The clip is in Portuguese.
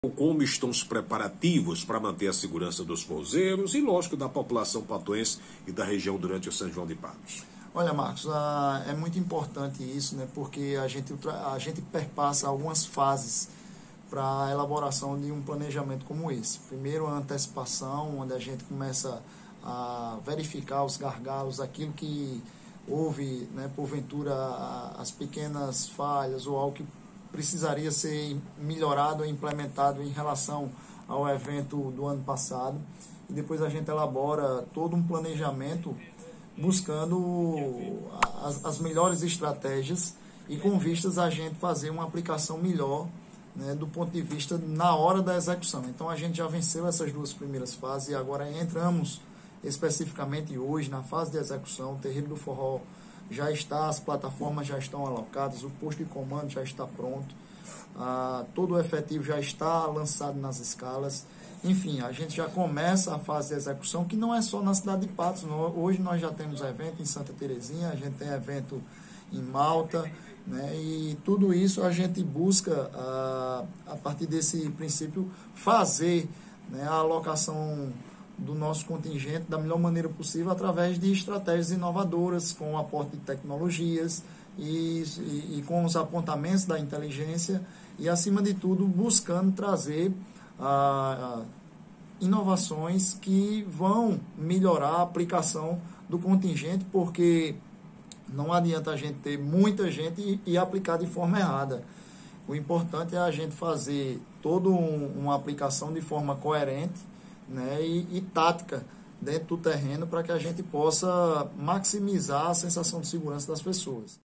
Como estão os preparativos para manter a segurança dos pouseiros e, lógico, da população patuense e da região durante o São João de Patos? Olha, Marcos, é muito importante isso, né? Porque a gente perpassa algumas fases para a elaboração de um planejamento como esse. Primeiro, a antecipação, onde a gente começa a verificar os gargalos, aquilo que houve, né, porventura, as pequenas falhas ou algo que precisaria ser melhorado ou implementado em relação ao evento do ano passado. E depois a gente elabora todo um planejamento buscando as melhores estratégias e com vistas a gente fazer uma aplicação melhor, né, do ponto de vista na hora da execução. Então a gente já venceu essas duas primeiras fases e agora entramos especificamente hoje na fase de execução. O Terreiro do Forró já está, as plataformas já estão alocadas, o posto de comando já está pronto, todo o efetivo já está lançado nas escalas. Enfim, a gente já começa a fase de execução, que não é só na cidade de Patos. Hoje nós já temos evento em Santa Terezinha, a gente tem evento em Malta, né? E tudo isso a gente busca, a partir desse princípio, fazer, né, a alocação do nosso contingente da melhor maneira possível através de estratégias inovadoras, com o aporte de tecnologias e com os apontamentos da inteligência e, acima de tudo, buscando trazer inovações que vão melhorar a aplicação do contingente, porque não adianta a gente ter muita gente e aplicar de forma errada. O importante é a gente fazer toda uma aplicação de forma coerente, né, e tática dentro do terreno para que a gente possa maximizar a sensação de segurança das pessoas.